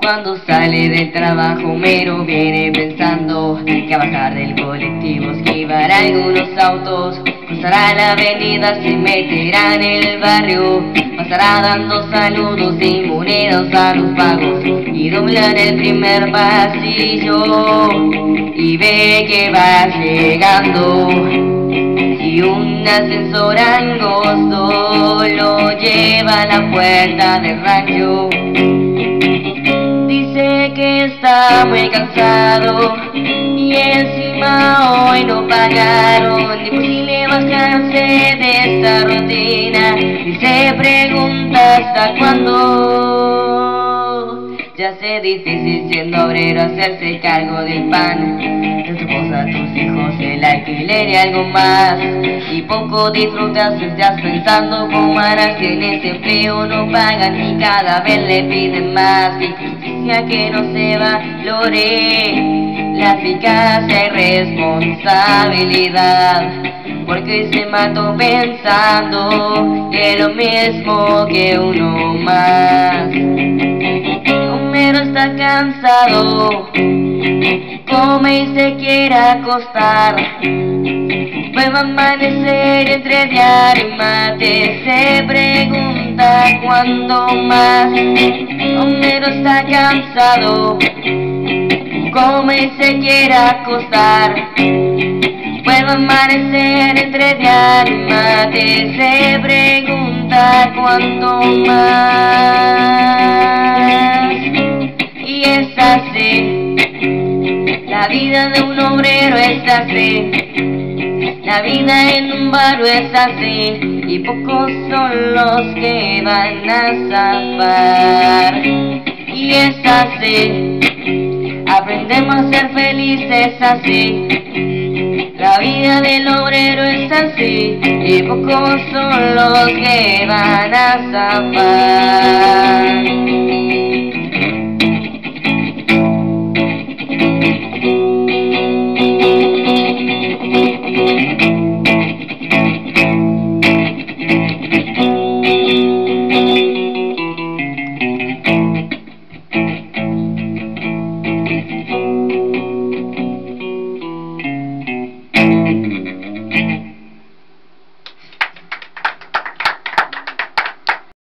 Cuando sale del trabajo mero viene pensando que a bajar del colectivo esquivará algunos autos, cruzará la avenida, se meterá en el barrio, pasará dando saludos y monedas a los vagos y doblar el primer pasillo y ve que va llegando y un ascensor angosto lo lleva a la puerta del rancho. Dice que está muy cansado y encima hoy no pagaron, imposible bajarse de esta rutina y se pregunta hasta cuándo. Ya hace difícil siendo obrero hacerse cargo del pan, de tu esposa, tus hijos, el alquiler y algo más, y poco disfrutas, estás pensando cómo harás que en ese empleo no pagan y cada vez le piden más. Injusticia que no se valore la eficacia y responsabilidad, porque se mató pensando que es lo mismo que uno más. Homero está cansado, come y se quiere acostar, vuelve a amanecer entre diario y mate, se pregunta cuándo más. Homero está cansado, come y se quiere acostar, vuelve a amanecer entre diario y mate, se pregunta cuándo más. Y es así, la vida de un obrero es así, la vida en un barrio es así, y pocos son los que van a zafar. Y es así, aprendemos a ser felices así, la vida del obrero es así, y pocos son los que van a zafar.